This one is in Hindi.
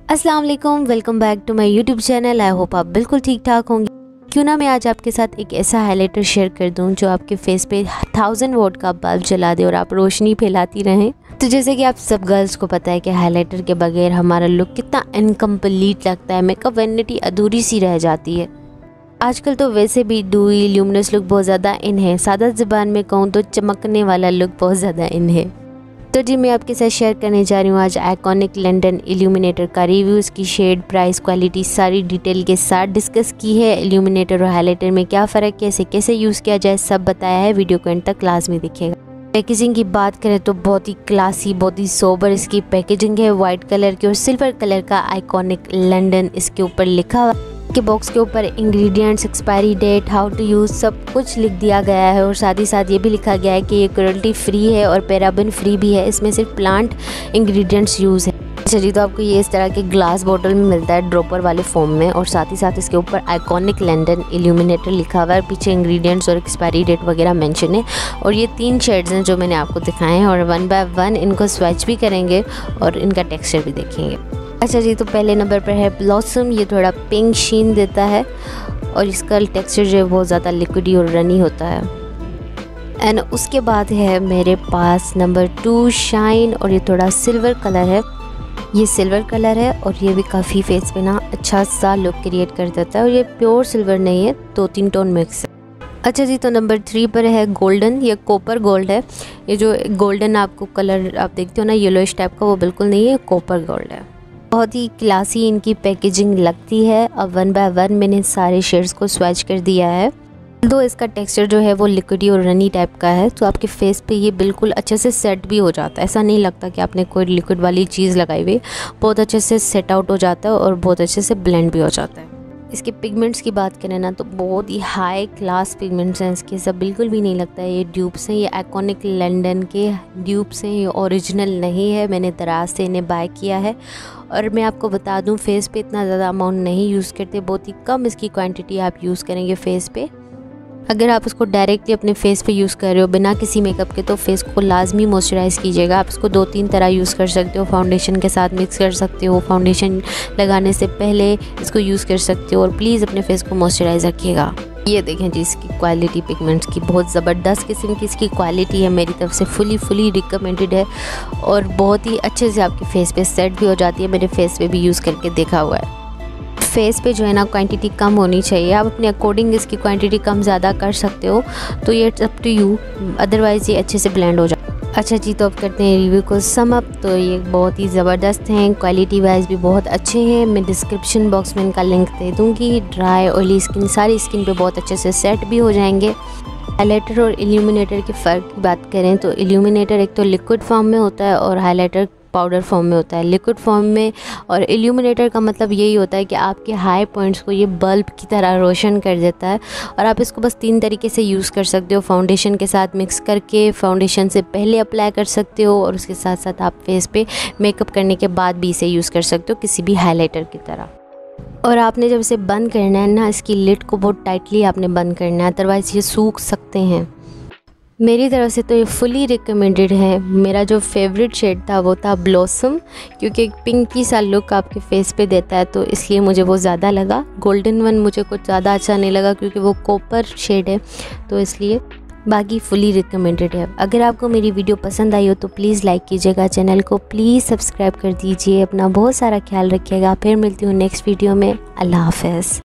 अस्सलाम वालेकुम, welcome back to my YouTube channel. I hope आप बिल्कुल ठीक ठाक होंगे। क्यों ना मैं आज आपके साथ एक ऐसा हाइलाइटर शेयर कर दूं जो आपके फेस पे 1000 वॉट का बल्ब जला दे और आप रोशनी फैलाती रहें। तो जैसे कि आप सब गर्ल्स को पता है कि हाइलाइटर के बगैर हमारा लुक कितना इनकम्प्लीट लगता है, मेकअप वैनिटी अधूरी सी रह जाती है। आजकल तो वैसे भी डूई ल्यूमिनस लुक बहुत ज़्यादा इन है, सादा ज़बान में कहूँ तो चमकने वाला लुक बहुत ज़्यादा इन है। तो जी मैं आपके साथ शेयर करने जा रही हूँ आज आइकॉनिक लंदन इल्यूमिनेटर का रिव्यू, इसकी शेड, प्राइस, क्वालिटी सारी डिटेल के साथ डिस्कस की है। इल्यूमिनेटर और हाइलाइटर में क्या फ़र्क है, इसे कैसे यूज़ किया जाए, सब बताया है। वीडियो को एंड तक क्लास में दिखेगा। पैकेजिंग की बात करें तो बहुत ही क्लासी, बहुत ही सोबर इसकी पैकेजिंग है। वाइट कलर की और सिल्वर कलर का आइकॉनिक लंदन इसके ऊपर लिखा हुआ के बॉक्स के ऊपर ingredients, expiry date, how to use सब कुछ लिख दिया गया है। और साथ ही साथ ये भी लिखा गया है कि ये क्रुएल्टी फ्री है और पैराबेन फ्री भी है, इसमें सिर्फ प्लांट इंग्रेडिएंट्स यूज़ है। अच्छा जी, तो आपको ये इस तरह के ग्लास बॉटल में मिलता है ड्रॉपर वाले फॉर्म में, और साथ ही साथ इसके ऊपर आइकॉनिक लंदन इल्यूमिनेटर लिखा हुआ है। पीछे इंग्रेडिएंट्स और एक्सपायरी डेट वगैरह मेंशन है। और ये 3 शेड्स हैं जो मैंने आपको दिखाए हैं, और 1 बाय 1 इनको स्वैच भी करेंगे और इनका टेक्सचर भी देखेंगे। अच्छा जी, तो पहले नंबर पर है ब्लॉसम। ये थोड़ा पिंक शीन देता है और इसका टेक्सचर जो है बहुत ज़्यादा लिक्विडी और रनी होता है। एंड उसके बाद है मेरे पास नंबर 2 शाइन, और ये थोड़ा सिल्वर कलर है। ये सिल्वर कलर है और ये भी काफ़ी फेस पे ना अच्छा सा लुक क्रिएट कर देता है। और ये प्योर सिल्वर नहीं है, 2-3 टोन मिक्स है। अच्छा जी, तो नंबर 3 पर है गोल्डन। ये कॉपर गोल्ड है। ये जो गोल्डन आपको कलर आप देखते हो ना येलोइश टाइप का, वो बिल्कुल नहीं है, कॉपर गोल्ड है। बहुत ही क्लासी इनकी पैकेजिंग लगती है। अब 1 बाय 1 मैंने सारे शेड्स को स्वैच कर दिया है। दो इसका टेक्सचर जो है वो लिक्विडी और रनी टाइप का है, तो आपके फेस पे ये बिल्कुल अच्छे से सेट भी हो जाता है। ऐसा नहीं लगता कि आपने कोई लिक्विड वाली चीज़ लगाई हुई, बहुत अच्छे से सेट आउट हो जाता है और बहुत अच्छे से ब्लेंड भी हो जाता है। इसके पिगमेंट्स की बात करें ना तो बहुत ही हाई क्लास पिगमेंट्स हैं इसके, सब बिल्कुल भी नहीं लगता है ये ड्यूब्स हैं। ये आइकॉनिक लंदन के ड्यूब्स हैं, ये ओरिजिनल नहीं है। मैंने दराज से इन्हें बाय किया है। और मैं आपको बता दूं फेस पे इतना ज़्यादा अमाउंट नहीं यूज़ करते, बहुत ही कम इसकी क्वांटिटी आप यूज़ करेंगे फेस पे। अगर आप इसको डायरेक्टली अपने फेस पे यूज़ कर रहे हो बिना किसी मेकअप के, तो फेस को लाजमी मॉइस्चराइज़ कीजिएगा। आप इसको 2-3 तरह यूज़ कर सकते हो। फाउंडेशन के साथ मिक्स कर सकते हो, फाउंडेशन लगाने से पहले इसको यूज़ कर सकते हो, और प्लीज़ अपने फेस को मॉइस्चराइज़ रखिएगा। ये देखें जी इसकी क्वालिटी पिगमेंट्स की, बहुत ज़बरदस्त किस्म की इसकी क्वालिटी है। मेरी तरफ से फुली रिकमेंडेड है और बहुत ही अच्छे से आपके फेस पे सेट भी हो जाती है। मेरे फेस पे भी यूज़ करके देखा हुआ है। फेस पे जो है ना क्वांटिटी कम होनी चाहिए, आप अपने अकॉर्डिंग इसकी क्वांटिटी कम ज़्यादा कर सकते हो, तो ये अप टू यू, अदरवाइज़ ये अच्छे से ब्लेंड हो जाए। अच्छा जी, तो अब करते हैं रिव्यू को सम अप। तो ये बहुत ही ज़बरदस्त हैं, क्वालिटी वाइज भी बहुत अच्छे हैं। मैं डिस्क्रिप्शन बॉक्स में इनका लिंक दे दूँगी। ड्राई ऑयली स्किन, सारी स्किन पे बहुत अच्छे से सेट भी हो जाएंगे। हाइलाइटर और इल्यूमिनेटर के फ़र्क की बात करें तो इल्यूमिनेटर एक तो लिक्विड फॉर्म में होता है और हाइलाइटर पाउडर फॉर्म में होता है। लिक्विड फॉर्म में और इल्यूमिनेटर का मतलब यही होता है कि आपके हाई पॉइंट्स को ये बल्ब की तरह रोशन कर देता है। और आप इसको बस 3 तरीके से यूज़ कर सकते हो। फाउंडेशन के साथ मिक्स करके, फाउंडेशन से पहले अप्लाई कर सकते हो, और उसके साथ साथ आप फेस पे मेकअप करने के बाद भी इसे यूज़ कर सकते हो किसी भी हाइलाइटर की तरह। और आपने जब इसे बंद करना है ना, इसकी लिड को बहुत टाइटली आपने बंद करना है, अदरवाइज़ ये सूख सकते हैं। मेरी तरफ से तो ये फुली रिकमेंडेड है। मेरा जो फेवरेट शेड था वो था ब्लॉसम, क्योंकि एक पिंकी सा लुक आपके फेस पे देता है, तो इसलिए मुझे वो ज़्यादा लगा। गोल्डन वन मुझे कुछ ज़्यादा अच्छा नहीं लगा क्योंकि वो कॉपर शेड है, तो इसलिए। बाकी फुली रिकमेंडेड है। अगर आपको मेरी वीडियो पसंद आई हो तो प्लीज़ लाइक कीजिएगा, चैनल को प्लीज़ सब्सक्राइब कर दीजिए। अपना बहुत सारा ख्याल रखिएगा। फिर मिलती हूँ नेक्स्ट वीडियो में। अल्लाह हाफ़िज़।